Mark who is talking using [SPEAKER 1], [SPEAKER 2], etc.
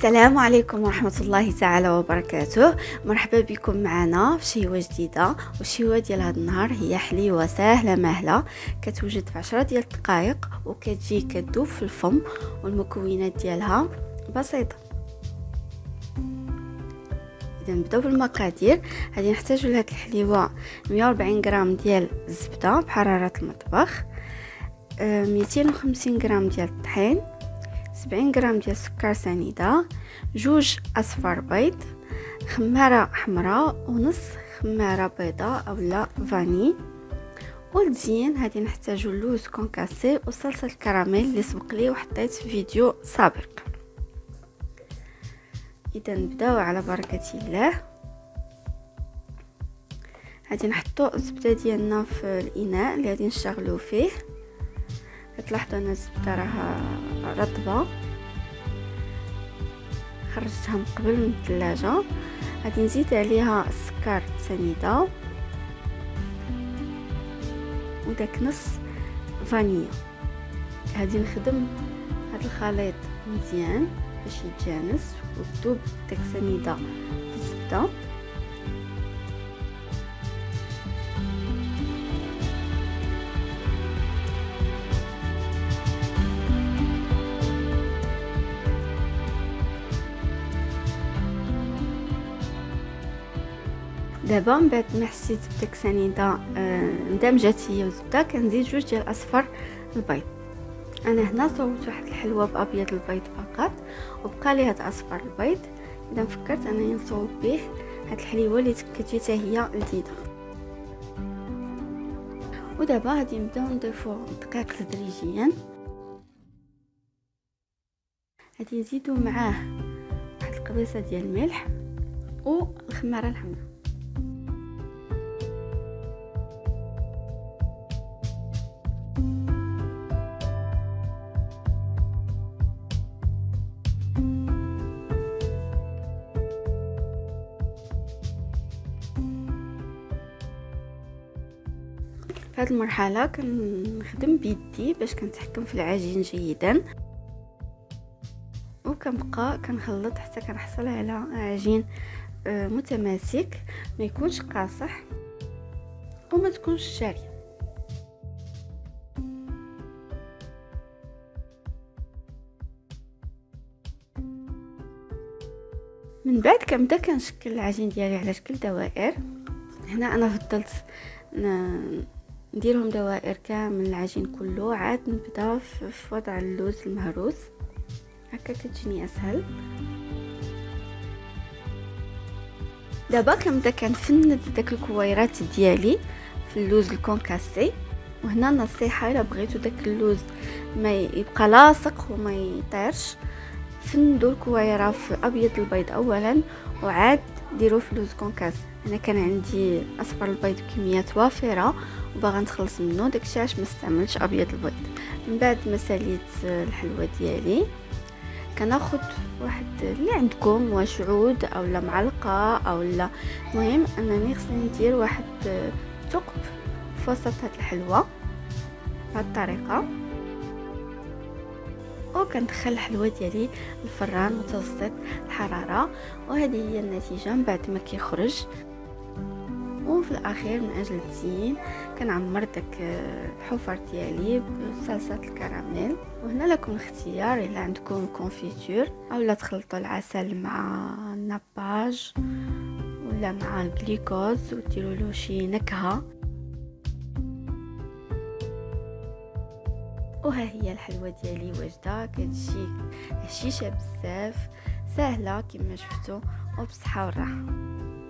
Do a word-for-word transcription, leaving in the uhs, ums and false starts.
[SPEAKER 1] السلام عليكم ورحمة الله تعالى وبركاته. مرحبا بكم معنا في شهوة جديدة. والشهوة ديال هذا النهار هي حليوة سهلة مهلة، كتوجد في عشرة ديال الدقائق وكتجي كتذوب في الفم، والمكونات ديالها بسيطة. اذا نبداو بالمقادير. غادي نحتاجو لهاد الحليوة مية وأربعين غرام ديال الزبدة بحرارة المطبخ، مئتين وخمسين غرام ديال الطحين، سبعين غرام ديال السكر سنيدة، جوج اصفار بيض، خمارة حمراء ونص خمارة بيضاء اولا فاني. والتزيين غادي نحتاجو اللوز كونكاسي وصلصة الكراميل اللي سبق لي وحطيت في فيديو سابق. اذا نبداو على بركة الله. غادي نحطو الزبدة ديالنا في الاناء اللي غادي نشتغلو فيه. كتلاحظوا ان الزبده راها رطبه، خرجتها من قبل من الثلاجه. غادي نزيد عليها السكر سنيده وداك نص فانيلا. غادي نخدم هذا الخليط مزيان باش يتجانس وتذوب داك سنيده في الزبده. دابا من بعد ما حسيت بداك سنيده اندمجات هي والزبده، كنزيد جوج ديال اصفر البيض. انا هنا صوبت واحد الحلوه بابيض البيض فقط وبقى لي هاد اصفر البيض. اذا فكرت انني نصوب به هاد الحليوه اللي كتجي حتى هي لذيذه. ودابا غادي نبداو نضيفو الدقيق تدريجيا. غادي نزيدو معاه واحد القبيصه ديال الملح والخماره الحمراء. في هذه المرحله كنخدم بيدي باش كنتحكم في العجين جيدا، وكنبقى كنخلط حتى كنحصل على عجين متماسك، ما يكونش قاصح وما تكونش شاريه. من بعد كنبدا كنشكل العجين ديالي على شكل دوائر. هنا انا فضلت نديرهم دوائر كامل العجين كله، عاد نبدا في وضع اللوز المهروس. هكا كتجيني اسهل. دابا كنبدا كنفند داك الكويرات ديالي في اللوز الكونكاسي. وهنا نصيحه الا بغيتو داك اللوز ما يبقى لاصق وما يطيرش، فندوا الكويره في ابيض البيض اولا وعاد ديروا في اللوز كونكاس. انا كان عندي اصفر البيض بكميات وافره وباغا نتخلص منه، داكشي علاش ما استعملتش ابيض البيض. من بعد ما ساليت الحلوه ديالي كناخذ واحد اللي عندكم واش عود اولا معلقه اولا، المهم انني خصني ندير واحد ثقب في وسط هاد الحلوه بهاد الطريقه، وكندخل الحلوه ديالي الفران متوسط الحراره. وهذه هي النتيجه من بعد ما كيخرج. وفي الاخير من اجل التزيين كنعمر داك الحفر ديالي بصلصه الكراميل. وهنا لكم الاختيار، الا عندكم كونفيتور اولا تخلطوا العسل مع النباج ولا مع الجليكوز وديروا له شي نكهه. وها هي الحلوه ديالي واجده، كتجي هشيشه بزاف، سهله كما شفتوا وبصحه والراحه.